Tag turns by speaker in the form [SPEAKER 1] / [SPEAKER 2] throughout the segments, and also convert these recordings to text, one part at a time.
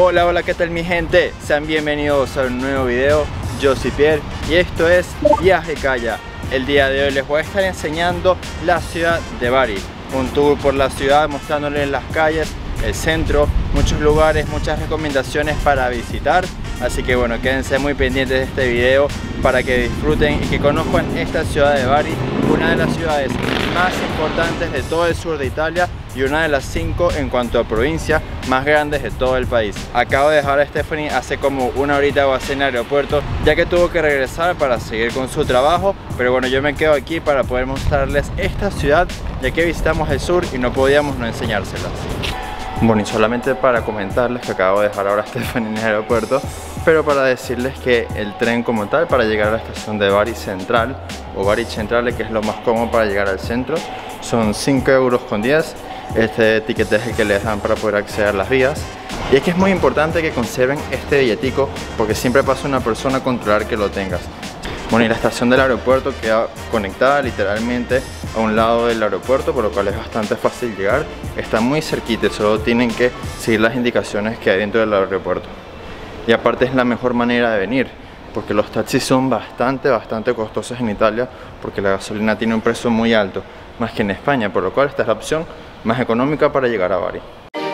[SPEAKER 1] Hola, hola, ¿qué tal mi gente? Sean bienvenidos a un nuevo video. Yo soy Pierre y esto es Viaje Calla. El día de hoy les voy a estar enseñando la ciudad de Bari. Un tour por la ciudad mostrándoles las calles, el centro, muchos lugares, muchas recomendaciones para visitar. Así que bueno, quédense muy pendientes de este video para que disfruten y que conozcan esta ciudad de Bari, una de las ciudades más importantes de todo el sur de Italia y una de las 5 en cuanto a provincia más grandes de todo el país. Acabo de dejar a Stephanie hace como una horita o así en el aeropuerto, ya que tuvo que regresar para seguir con su trabajo, pero bueno, yo me quedo aquí para poder mostrarles esta ciudad, ya que visitamos el sur y no podíamos no enseñárselas. Bueno, y solamente para comentarles que acabo de dejar ahora a Stephanie en el aeropuerto, pero para decirles que el tren como tal para llegar a la estación de Bari Central o Bari Centrale, que es lo más cómodo para llegar al centro, son 5,10 €. Este tiquete es el que les dan para poder acceder a las vías. Y es que es muy importante que conserven este billetico porque siempre pasa una persona a controlar que lo tengas. Bueno, y la estación del aeropuerto queda conectada literalmente a un lado del aeropuerto, por lo cual es bastante fácil llegar. Está muy cerquita, solo tienen que seguir las indicaciones que hay dentro del aeropuerto. Y aparte es la mejor manera de venir, porque los taxis son bastante costosos en Italia, porque la gasolina tiene un precio muy alto, más que en España, por lo cual esta es la opción más económica para llegar a Bari.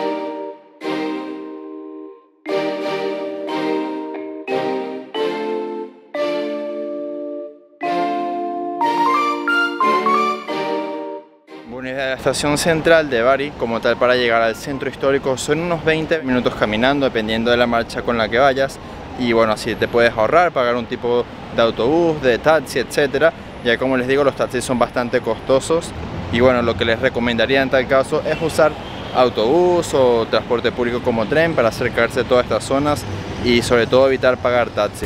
[SPEAKER 1] Bueno, y de la estación central de Bari, como tal, para llegar al centro histórico son unos 20 minutos caminando, dependiendo de la marcha con la que vayas. Y bueno, así te puedes ahorrar, pagar un tipo de autobús, de taxi, etcétera. Ya como les digo, los taxis son bastante costosos. Y bueno, lo que les recomendaría en tal caso es usar autobús o transporte público como tren para acercarse a todas estas zonas y sobre todo evitar pagar taxi.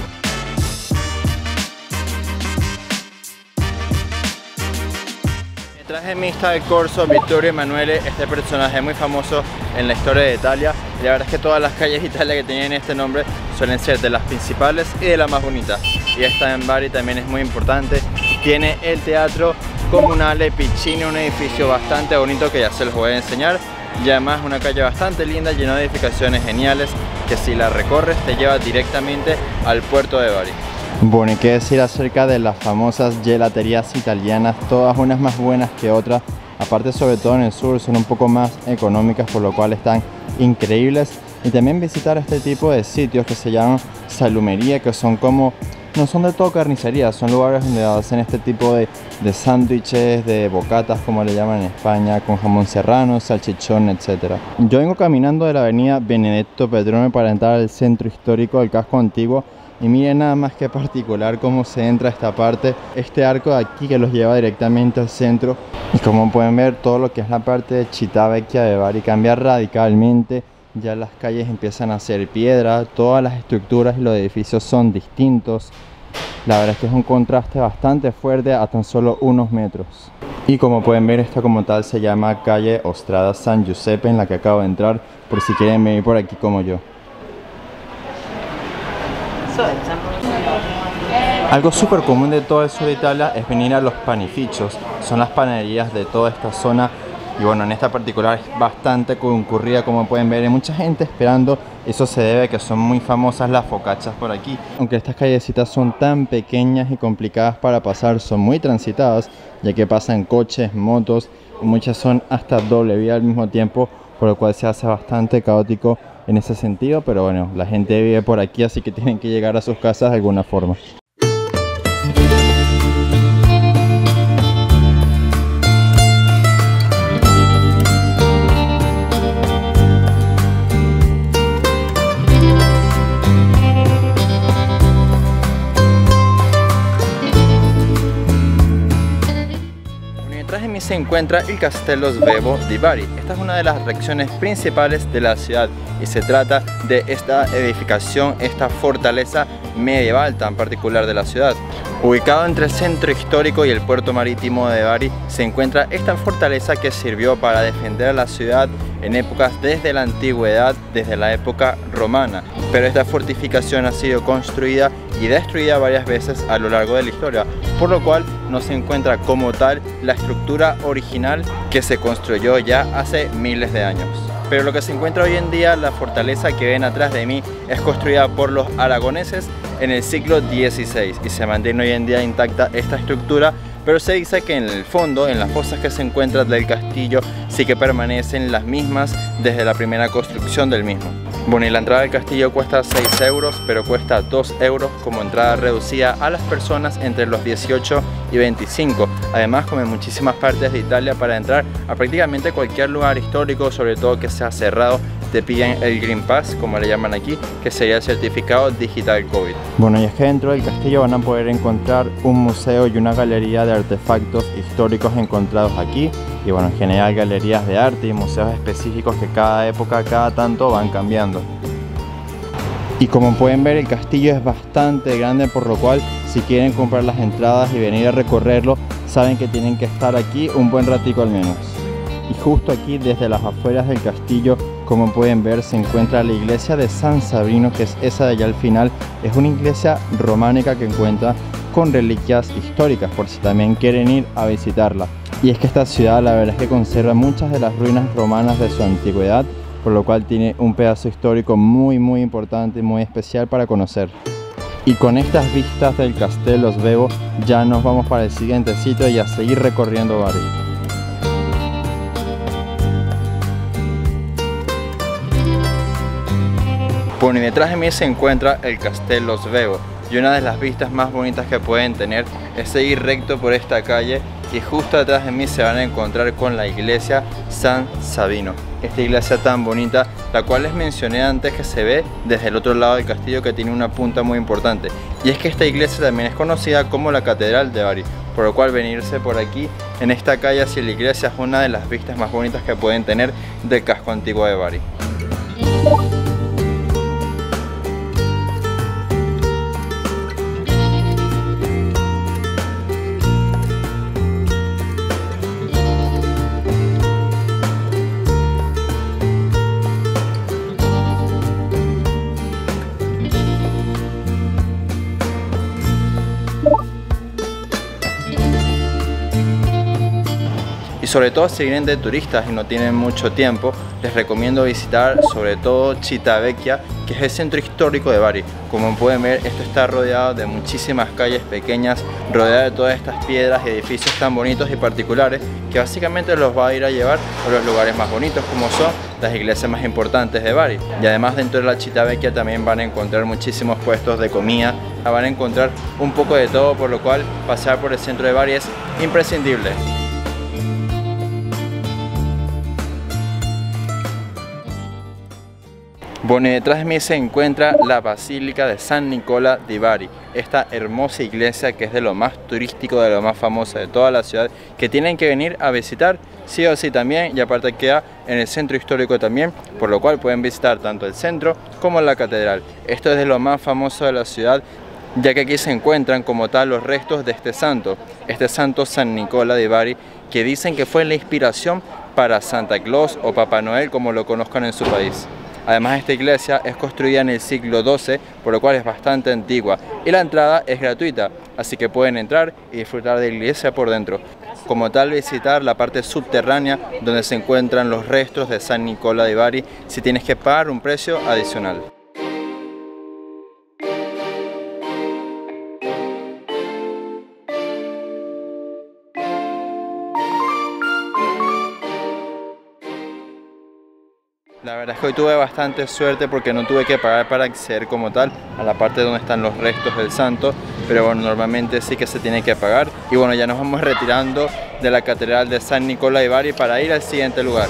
[SPEAKER 1] Detrás de mí está el corso Vittorio Emanuele, este personaje muy famoso en la historia de Italia. Y la verdad es que todas las calles de Italia que tienen este nombre suelen ser de las principales y de las más bonitas. Y esta en Bari también es muy importante. Tiene el Teatro Comunale Piccini, un edificio bastante bonito que ya se los voy a enseñar. Y además una calle bastante linda, llena de edificaciones geniales, que si la recorres te lleva directamente al puerto de Bari. Bueno, y qué decir acerca de las famosas gelaterías italianas, todas unas más buenas que otras. Aparte, sobre todo en el sur, son un poco más económicas, por lo cual están increíbles. Y también visitar este tipo de sitios que se llaman salumería, que son como, no son de todo carnicería, son lugares donde hacen este tipo de sándwiches, de bocatas como le llaman en España, con jamón serrano, salchichón, etc. Yo vengo caminando de la avenida Benedetto Pedrone para entrar al centro histórico del casco antiguo. Y miren nada más que particular cómo se entra a esta parte, este arco de aquí que los lleva directamente al centro. Y como pueden ver, todo lo que es la parte de Città Vecchia de Bari cambia radicalmente. Ya las calles empiezan a ser piedra, todas las estructuras y los edificios son distintos. La verdad es que es un contraste bastante fuerte a tan solo unos metros. Y como pueden ver, esta como tal se llama calle Strada San Giuseppe, en la que acabo de entrar, por si quieren venir por aquí como yo. Algo súper común de todo el sur de Italia es venir a los panifichos, son las panaderías de toda esta zona. Y bueno, en esta particular es bastante concurrida, como pueden ver, hay mucha gente esperando. Eso se debe a que son muy famosas las focaccias por aquí. Aunque estas callecitas son tan pequeñas y complicadas para pasar, son muy transitadas, ya que pasan coches, motos, y muchas son hasta doble vía al mismo tiempo, por lo cual se hace bastante caótico en ese sentido. Pero bueno, la gente vive por aquí, así que tienen que llegar a sus casas de alguna forma. Se encuentra el Castello Svevo di Bari. Esta es una de las atracciones principales de la ciudad y se trata de esta edificación, esta fortaleza medieval tan particular de la ciudad. Ubicado entre el centro histórico y el puerto marítimo de Bari se encuentra esta fortaleza que sirvió para defender a la ciudad en épocas desde la antigüedad, desde la época romana. Pero esta fortificación ha sido construida y destruida varias veces a lo largo de la historia, por lo cual no se encuentra como tal la estructura original que se construyó ya hace miles de años. pero lo que se encuentra hoy en día, la fortaleza que ven atrás de mí, es construida por los aragoneses en el siglo XVI y se mantiene hoy en día intacta esta estructura, pero se dice que en el fondo, en las fosas que se encuentran del castillo, sí que permanecen las mismas desde la primera construcción del mismo. Bueno, y la entrada del castillo cuesta 6 euros, pero cuesta 2 euros como entrada reducida a las personas entre los 18 y 25. Además, como en muchísimas partes de Italia, para entrar a prácticamente cualquier lugar histórico, sobre todo que sea cerrado, te piden el Green Pass, como le llaman aquí, que sería el certificado digital COVID. Bueno, y es que dentro del castillo van a poder encontrar un museo y una galería de artefactos históricos encontrados aquí, y bueno, en general galerías de arte y museos específicos que cada época, cada tanto van cambiando. Y como pueden ver, el castillo es bastante grande, por lo cual si quieren comprar las entradas y venir a recorrerlo, saben que tienen que estar aquí un buen ratico al menos. Y justo aquí, desde las afueras del castillo, como pueden ver, se encuentra la iglesia de San Sabino, que es esa de allá al final. Es una iglesia románica que cuenta con reliquias históricas, por si también quieren ir a visitarla. Y es que esta ciudad, la verdad es que conserva muchas de las ruinas romanas de su antigüedad, por lo cual tiene un pedazo histórico muy importante y muy especial para conocer. Y con estas vistas del Castello Svevo ya nos vamos para el siguiente sitio y a seguir recorriendo Bari. Bueno, y detrás de mí se encuentra el Castello Svevo, y una de las vistas más bonitas que pueden tener es seguir recto por esta calle y justo detrás de mí se van a encontrar con la iglesia San Sabino. Esta iglesia tan bonita, la cual les mencioné antes, que se ve desde el otro lado del castillo, que tiene una punta muy importante. Y es que esta iglesia también es conocida como la Catedral de Bari, por lo cual venirse por aquí en esta calle hacia la iglesia es una de las vistas más bonitas que pueden tener del casco antiguo de Bari. Y sobre todo si vienen de turistas y no tienen mucho tiempo, les recomiendo visitar sobre todo Civitavecchia, que es el centro histórico de Bari. Como pueden ver, esto está rodeado de muchísimas calles pequeñas, rodeado de todas estas piedras y edificios tan bonitos y particulares, que básicamente los va a ir a llevar a los lugares más bonitos, como son las iglesias más importantes de Bari. Y además, dentro de la Civitavecchia también van a encontrar muchísimos puestos de comida, van a encontrar un poco de todo, por lo cual pasear por el centro de Bari es imprescindible. Bueno, y detrás de mí se encuentra la Basílica de San Nicola di Bari, esta hermosa iglesia que es de lo más turístico, de lo más famosa de toda la ciudad, que tienen que venir a visitar sí o sí también, y aparte queda en el centro histórico también, por lo cual pueden visitar tanto el centro como la catedral. Esto es de lo más famoso de la ciudad, ya que aquí se encuentran como tal los restos de este santo San Nicola di Bari, que dicen que fue la inspiración para Santa Claus o Papá Noel, como lo conozcan en su país. Además, esta iglesia es construida en el siglo XII, por lo cual es bastante antigua, y la entrada es gratuita, así que pueden entrar y disfrutar de la iglesia por dentro. Como tal, visitar la parte subterránea donde se encuentran los restos de San Nicola di Bari, si tienes que pagar un precio adicional. La verdad es que hoy tuve bastante suerte porque no tuve que pagar para acceder como tal a la parte donde están los restos del santo, pero bueno, normalmente sí que se tiene que pagar. Y bueno, ya nos vamos retirando de la catedral de San Nicola di Bari para ir al siguiente lugar.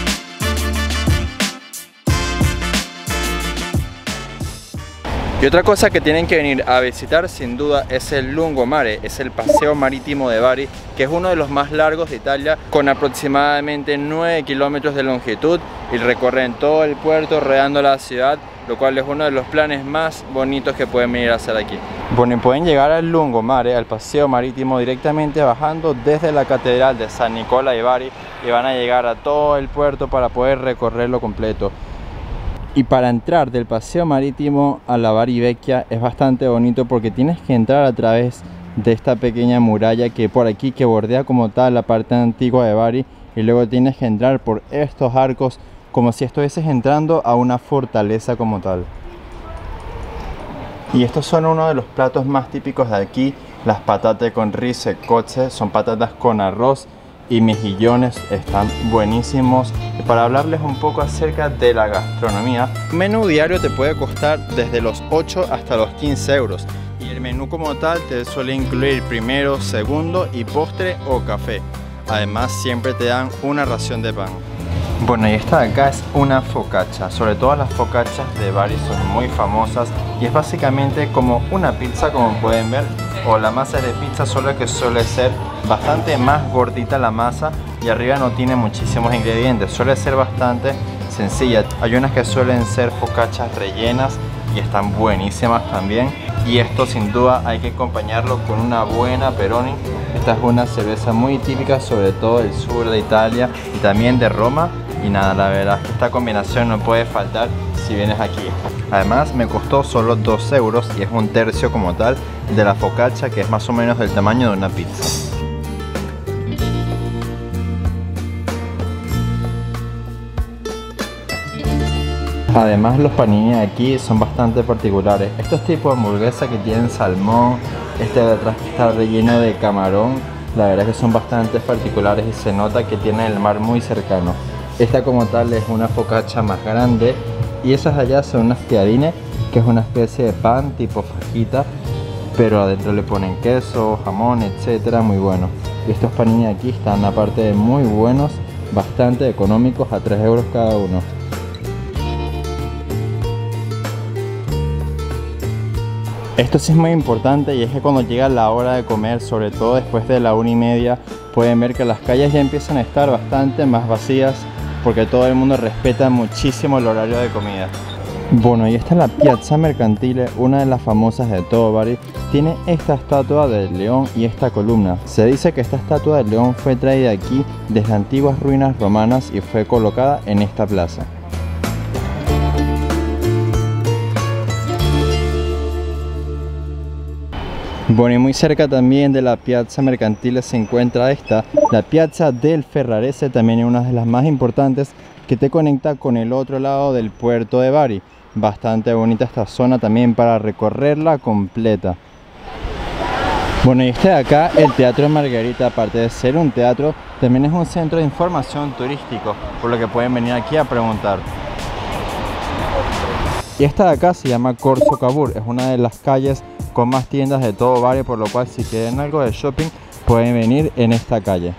[SPEAKER 1] Y otra cosa que tienen que venir a visitar sin duda es el Lungomare, es el paseo marítimo de Bari, que es uno de los más largos de Italia, con aproximadamente 9 kilómetros de longitud, y recorren todo el puerto rodeando la ciudad, lo cual es uno de los planes más bonitos que pueden venir a hacer aquí. Bueno, y pueden llegar al Lungomare, al paseo marítimo, directamente bajando desde la catedral de San Nicola di Bari, y van a llegar a todo el puerto para poder recorrerlo completo. Y para entrar del paseo marítimo a la Bari Vecchia es bastante bonito porque tienes que entrar a través de esta pequeña muralla que por aquí, que bordea como tal la parte antigua de Bari, y luego tienes que entrar por estos arcos como si estuvieses entrando a una fortaleza como tal. Y estos son uno de los platos más típicos de aquí, las patatas con rice kotze, son patatas con arroz y mejillones, están buenísimos. Y para hablarles un poco acerca de la gastronomía, un menú diario te puede costar desde los 8 hasta los 15 euros. Y el menú como tal te suele incluir primero, segundo y postre o café. Además siempre te dan una ración de pan. Bueno, y esta de acá es una focaccia. Sobre todo las focaccias de Bari son muy famosas y es básicamente como una pizza, como pueden ver, o la masa de pizza, solo que suele ser bastante más gordita la masa y arriba no tiene muchísimos ingredientes, suele ser bastante sencilla. Hay unas que suelen ser focaccias rellenas y están buenísimas también, y esto sin duda hay que acompañarlo con una buena Peroni. Esta es una cerveza muy típica, sobre todo del sur de Italia y también de Roma. Y nada, la verdad es que esta combinación no puede faltar si vienes aquí. Además me costó solo 2 euros y es un tercio como tal de la focaccia, que es más o menos del tamaño de una pizza. Además los panini de aquí son bastante particulares. Estos tipos de hamburguesa que tienen salmón, este de atrás que está relleno de camarón, la verdad es que son bastante particulares y se nota que tienen el mar muy cercano. Esta como tal es una focaccia más grande y esas de allá son unas piadines, que es una especie de pan tipo fajita, pero adentro le ponen queso, jamón, etcétera, muy bueno. Y estos panini aquí están aparte de muy buenos, bastante económicos, a 3 euros cada uno. Esto sí es muy importante, y es que cuando llega la hora de comer, sobre todo después de la 1:30, pueden ver que las calles ya empiezan a estar bastante más vacías, porque todo el mundo respeta muchísimo el horario de comida. Bueno, y esta es la Piazza Mercantile, una de las famosas de todo Bari. Tiene esta estatua del león y esta columna. Se dice que esta estatua del león fue traída aquí desde antiguas ruinas romanas y fue colocada en esta plaza. Bueno, y muy cerca también de la Piazza Mercantile se encuentra esta, la Piazza del Ferrarese, también es una de las más importantes, que te conecta con el otro lado del puerto de Bari. Bastante bonita esta zona también para recorrerla completa. Bueno, y este de acá, el Teatro Margarita, aparte de ser un teatro, también es un centro de información turístico, por lo que pueden venir aquí a preguntar. Y esta de acá se llama Corso Cavour, es una de las calles con más tiendas de todo Bari, por lo cual si quieren algo de shopping pueden venir en esta calle.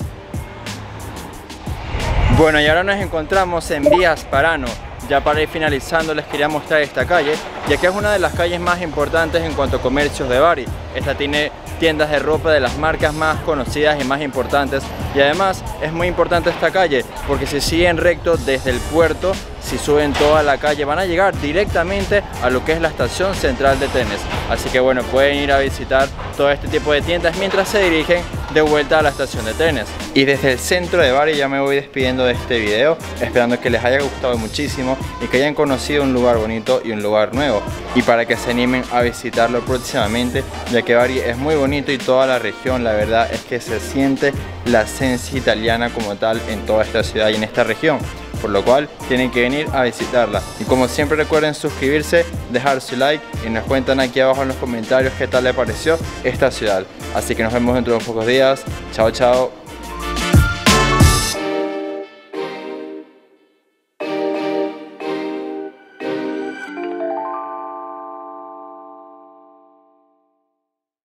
[SPEAKER 1] Bueno, y ahora nos encontramos en Via Sparano. Ya para ir finalizando les quería mostrar esta calle, ya que es una de las calles más importantes en cuanto a comercios de Bari. Esta tiene tiendas de ropa de las marcas más conocidas y más importantes, y además es muy importante esta calle porque si siguen recto desde el puerto, si suben toda la calle van a llegar directamente a lo que es la estación central de trenes. Así que bueno, pueden ir a visitar todo este tipo de tiendas mientras se dirigen de vuelta a la estación de trenes. Y desde el centro de Bari ya me voy despidiendo de este video, esperando que les haya gustado muchísimo y que hayan conocido un lugar bonito y un lugar nuevo, y para que se animen a visitarlo próximamente, ya que Bari es muy bonito y toda la región, la verdad es que se siente la esencia italiana como tal en toda esta ciudad y en esta región, por lo cual tienen que venir a visitarla. Y como siempre recuerden suscribirse, dejar su like y nos cuentan aquí abajo en los comentarios qué tal les pareció esta ciudad. Así que nos vemos dentro de unos pocos días. Chao, chao.